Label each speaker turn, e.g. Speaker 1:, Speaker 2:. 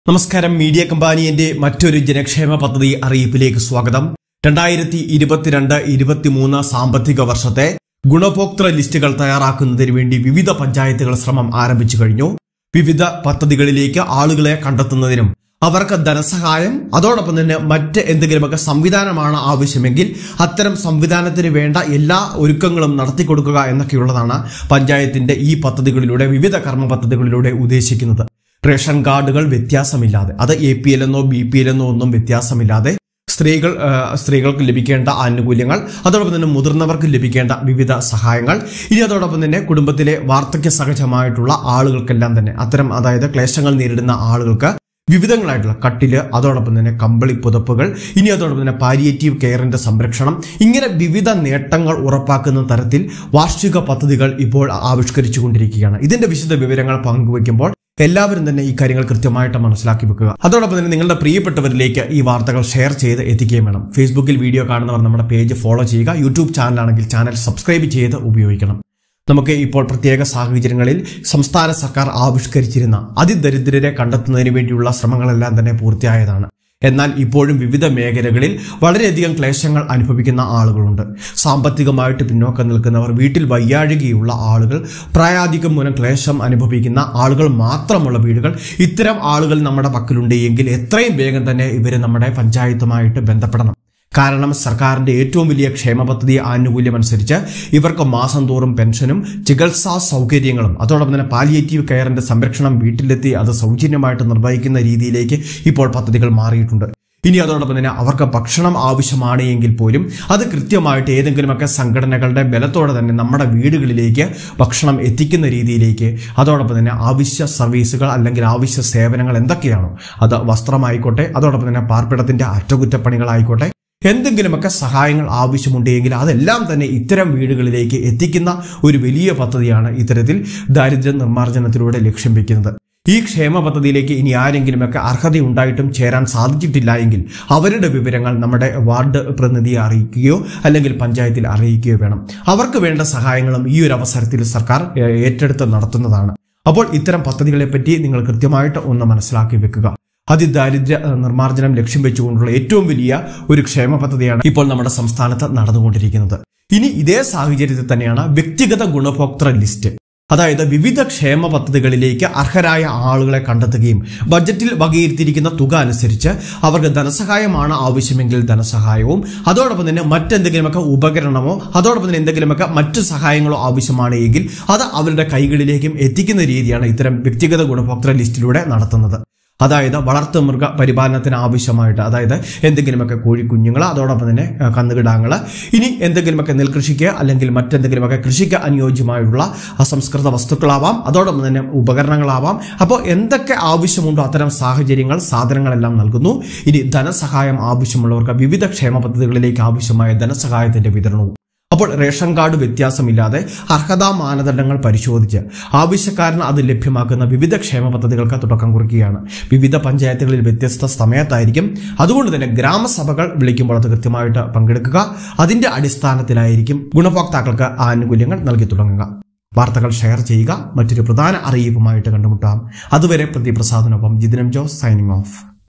Speaker 1: നമസ്കാരം. മീഡിയ കമ്പാനിയുടെ മറ്റൊരു ജനക്ഷേമ പദ്ധതി അറിയിപ്പിലേക്ക് സ്വാഗതം. 2022-23 സാമ്പത്തിക വർഷത്തെ ഗുണഭോക്തൃ ലിസ്റ്റുകൾ തയ്യാറാക്കുന്നതിന് വേണ്ടി വിവിധ പഞ്ചായത്തുകൾ ശ്രമം ആരംഭിച്ചു കഴിഞ്ഞു. വിവിധ പദ്ധതികളിലേക്ക് ആളുകളെ കണ്ടെത്തുന്നതിനും അവർക്ക് ധനസഹായം, അതോടൊപ്പം തന്നെ മറ്റ് എന്തെങ്കിലുമൊക്കെ സംവിധാനമാണ് ആവശ്യമെങ്കിൽ അത്തരം സംവിധാനത്തിന് വേണ്ട എല്ലാ ഒരുക്കങ്ങളും നടത്തിക്കൊടുക്കുക എന്നൊക്കെയുള്ളതാണ് പഞ്ചായത്തിന്റെ ഈ പദ്ധതികളിലൂടെ, വിവിധ കർമ്മ പദ്ധതികളിലൂടെ ഉദ്ദേശിക്കുന്നത്. റേഷൻ കാർഡുകൾ വ്യത്യാസമില്ലാതെ, അത് APL എന്നോ BPL എന്നോ ഒന്നും വ്യത്യാസമില്ലാതെ സ്ത്രീകൾക്ക് ലഭിക്കേണ്ട ആനുകൂല്യങ്ങൾ, അതോടൊപ്പം തന്നെ മുതിർന്നവർക്ക് ലഭിക്കേണ്ട വിവിധ സഹായങ്ങൾ, ഇനി അതോടൊപ്പം തന്നെ കുടുംബത്തിലെ വാർദ്ധക്യ സഹജമായിട്ടുള്ള ആളുകൾക്കെല്ലാം തന്നെ അത്തരം, അതായത് ക്ലേശങ്ങൾ നേരിടുന്ന ആളുകൾക്ക് വിവിധങ്ങളായിട്ടുള്ള കട്ടില്, അതോടൊപ്പം തന്നെ കമ്പിളി പുതപ്പുകൾ, ഇനി അതോടൊപ്പം തന്നെ പാലിയേറ്റീവ് കെയറിന്റെ സംരക്ഷണം, ഇങ്ങനെ വിവിധ നേട്ടങ്ങൾ ഉറപ്പാക്കുന്ന തരത്തിൽ വാർഷിക പദ്ധതികൾ ഇപ്പോൾ ആവിഷ്കരിച്ചുകൊണ്ടിരിക്കുകയാണ്. ഇതിന്റെ വിശദ വിവരങ്ങൾ പങ്കുവയ്ക്കുമ്പോൾ എല്ലാവരും തന്നെ ഈ കാര്യങ്ങൾ കൃത്യമായിട്ട് മനസ്സിലാക്കി വെക്കുക. അതോടൊപ്പം തന്നെ നിങ്ങളുടെ പ്രിയപ്പെട്ടവരിലേക്ക് ഈ വാർത്തകൾ ഷെയർ ചെയ്ത് എത്തിക്കുകയും വേണം. ഫേസ്ബുക്കിൽ വീഡിയോ കാണുന്നവർ നമ്മുടെ പേജ് ഫോളോ ചെയ്യുക. യൂട്യൂബ് ചാനലാണെങ്കിൽ ചാനൽ സബ്സ്ക്രൈബ് ചെയ്ത് ഉപയോഗിക്കണം. നമുക്ക് ഇപ്പോൾ പ്രത്യേക സാഹചര്യങ്ങളിൽ സംസ്ഥാന സർക്കാർ ആവിഷ്കരിച്ചിരുന്ന അതിദരിദ്രരെ കണ്ടെത്തുന്നതിന് വേണ്ടിയുള്ള ശ്രമങ്ങളെല്ലാം തന്നെ പൂർത്തിയായതാണ്. എന്നാൽ ഇപ്പോഴും വിവിധ മേഖലകളിൽ വളരെയധികം ക്ലേശങ്ങൾ അനുഭവിക്കുന്ന ആളുകളുണ്ട്. സാമ്പത്തികമായിട്ട് പിന്നോക്കം നിൽക്കുന്നവർ, വീട്ടിൽ വയ്യാഴികയുള്ള ആളുകൾ, പ്രായാധികം മൂലം ക്ലേശം അനുഭവിക്കുന്ന ആളുകൾ മാത്രമുള്ള വീടുകൾ, ഇത്തരം ആളുകൾ നമ്മുടെ പക്കലുണ്ട് എങ്കിൽ എത്രയും വേഗം തന്നെ ഇവർ നമ്മുടെ പഞ്ചായത്തുമായിട്ട് ബന്ധപ്പെടണം. കാരണം സർക്കാരിന്റെ ഏറ്റവും വലിയ ക്ഷേമ പദ്ധതി ആനുകൂല്യം അനുസരിച്ച് ഇവർക്ക് മാസം തോറും പെൻഷനും ചികിത്സാ സൗകര്യങ്ങളും, അതോടൊപ്പം തന്നെ പാലിയേറ്റീവ് കെയറിന്റെ സംരക്ഷണം വീട്ടിലെത്തി അത് സൗജന്യമായിട്ട് നിർവഹിക്കുന്ന രീതിയിലേക്ക് ഇപ്പോൾ പദ്ധതികൾ മാറിയിട്ടുണ്ട്. ഇനി അതോടൊപ്പം തന്നെ അവർക്ക് ഭക്ഷണം ആവശ്യമാണ് എങ്കിൽ പോലും അത് കൃത്യമായിട്ട് ഏതെങ്കിലുമൊക്കെ സംഘടനകളുടെ ബലത്തോടെ തന്നെ നമ്മുടെ വീടുകളിലേക്ക് ഭക്ഷണം എത്തിക്കുന്ന രീതിയിലേക്ക്, അതോടൊപ്പം തന്നെ ആവശ്യ സർവീസുകൾ അല്ലെങ്കിൽ ആവശ്യ സേവനങ്ങൾ എന്തൊക്കെയാണോ, അത് വസ്ത്രമായിക്കോട്ടെ, അതോടൊപ്പം തന്നെ പാർപ്പിടത്തിന്റെ അറ്റകുറ്റപ്പണികളായിക്കോട്ടെ, എന്തെങ്കിലുമൊക്കെ സഹായങ്ങൾ ആവശ്യമുണ്ടെങ്കിൽ അതെല്ലാം തന്നെ ഇത്തരം വീടുകളിലേക്ക് എത്തിക്കുന്ന ഒരു വലിയ പദ്ധതിയാണ് ഇത്തരത്തിൽ ദാരിദ്ര്യ നിർമ്മാർജ്ജനത്തിലൂടെ ലക്ഷ്യം വെക്കുന്നത്. ഈ ക്ഷേമ പദ്ധതിയിലേക്ക് ഇനി ആരെങ്കിലുമൊക്കെ അർഹതയുണ്ടായിട്ടും ചേരാൻ സാധിച്ചിട്ടില്ല എങ്കിൽ അവരുടെ വിവരങ്ങൾ നമ്മുടെ വാർഡ് പ്രതിനിധിയെ അറിയിക്കുകയോ അല്ലെങ്കിൽ പഞ്ചായത്തിൽ അറിയിക്കുകയോ വേണം. അവർക്ക് വേണ്ട സഹായങ്ങളും ഈ ഒരു അവസരത്തിൽ സർക്കാർ ഏറ്റെടുത്ത് നടത്തുന്നതാണ്. അപ്പോൾ ഇത്തരം പദ്ധതികളെപ്പറ്റി നിങ്ങൾ കൃത്യമായിട്ട് ഒന്ന് മനസ്സിലാക്കി വെക്കുക. അതിദാരിദ്ര്യ നിർമ്മാർജ്ജനം ലക്ഷ്യം വെച്ചുകൊണ്ടുള്ള ഏറ്റവും വലിയ ഒരു ക്ഷേമ പദ്ധതിയാണ് ഇപ്പോൾ നമ്മുടെ സംസ്ഥാനത്ത് നടന്നുകൊണ്ടിരിക്കുന്നത്. ഇനി ഇതേ സാഹചര്യത്തിൽ തന്നെയാണ് വ്യക്തിഗത ഗുണഭോക്തൃ ലിസ്റ്റ്. അതായത് വിവിധ ക്ഷേമ പദ്ധതികളിലേക്ക് അർഹരായ ആളുകളെ കണ്ടെത്തുകയും ബജറ്റിൽ വകയിരുത്തിയിരിക്കുന്ന തുക അനുസരിച്ച് അവർക്ക് ധനസഹായമാണ് ആവശ്യമെങ്കിൽ ധനസഹായവും, അതോടൊപ്പം തന്നെ മറ്റെന്തെങ്കിലുമൊക്കെ ഉപകരണമോ, അതോടൊപ്പം തന്നെ എന്തെങ്കിലുമൊക്കെ മറ്റു സഹായങ്ങളോ ആവശ്യമാണ് എങ്കിൽ അത് അവരുടെ കൈകളിലേക്കും എത്തിക്കുന്ന രീതിയാണ് ഇത്തരം വ്യക്തിഗത ഗുണഭോക്തൃ ലിസ്റ്റിലൂടെ നടത്തുന്നത്. അതായത് വളർത്തു മൃഗ പരിപാലനത്തിന് ആവശ്യമായിട്ട്, അതായത് എന്തെങ്കിലുമൊക്കെ കോഴിക്കുഞ്ഞുങ്ങൾ, അതോടൊപ്പം തന്നെ കന്നുകിടാങ്ങൾ, ഇനി എന്തെങ്കിലുമൊക്കെ നെൽകൃഷിക്ക് അല്ലെങ്കിൽ മറ്റെന്തെങ്കിലുമൊക്കെ കൃഷിക്ക് അനുയോജ്യമായുള്ള അസംസ്കൃത വസ്തുക്കളാവാം, അതോടൊപ്പം തന്നെ ഉപകരണങ്ങളാവാം. അപ്പോൾ എന്തൊക്കെ ആവശ്യമുണ്ടോ അത്തരം സാഹചര്യങ്ങൾ, സാധനങ്ങളെല്ലാം നൽകുന്നു. ഇനി ധനസഹായം ആവശ്യമുള്ളവർക്ക് വിവിധ ക്ഷേമ പദ്ധതികളിലേക്ക് ആവശ്യമായ ധനസഹായത്തിന്റെ വിതരണവും. അപ്പോൾ റേഷൻ കാർഡ് വ്യത്യാസമില്ലാതെ അർഹതാ മാനദണ്ഡങ്ങൾ പരിശോധിച്ച് ആവശ്യക്കാരന് അത് ലഭ്യമാക്കുന്ന വിവിധ ക്ഷേമ പദ്ധതികൾക്ക് തുടക്കം കുറിക്കുകയാണ്. വിവിധ പഞ്ചായത്തുകളിൽ വ്യത്യസ്ത സമയത്തായിരിക്കും. അതുകൊണ്ട് തന്നെ ഗ്രാമസഭകൾ വിളിക്കുമ്പോൾ അത് കൃത്യമായിട്ട് പങ്കെടുക്കുക. അതിന്റെ അടിസ്ഥാനത്തിലായിരിക്കും ഗുണഭോക്താക്കൾക്ക് ആനുകൂല്യങ്ങൾ നൽകി തുടങ്ങുക. വാർത്തകൾ ഷെയർ ചെയ്യുക. മറ്റൊരു പ്രധാന അറിയിപ്പുമായിട്ട് കണ്ടുമുട്ടാം. അതുവരെ പ്രതിപ്രസാദിനൊപ്പം ജിതിനം ജോസ് സൈനിങ് ഓഫ്.